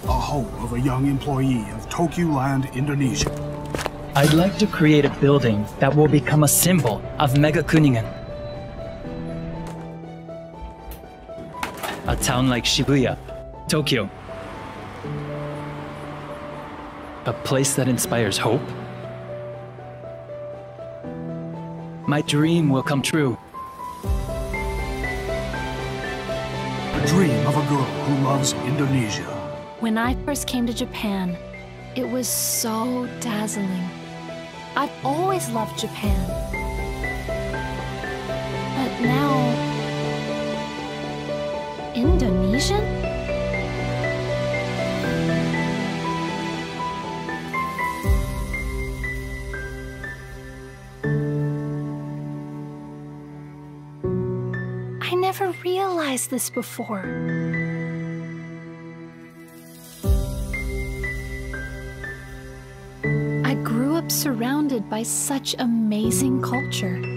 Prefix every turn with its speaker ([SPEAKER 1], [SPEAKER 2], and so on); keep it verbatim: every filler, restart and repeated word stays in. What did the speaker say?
[SPEAKER 1] a home of a young employee of Tokyo Land, Indonesia.
[SPEAKER 2] I'd like to create a building that will become a symbol of Mega Kuningan. A town like Shibuya, Tokyo. A place that inspires hope. My dream will come true.
[SPEAKER 1] The dream of a girl who loves Indonesia.
[SPEAKER 3] When I first came to Japan, it was so dazzling. I've always loved Japan. But now... Indonesian? I never realized this before. I grew up surrounded by such amazing culture.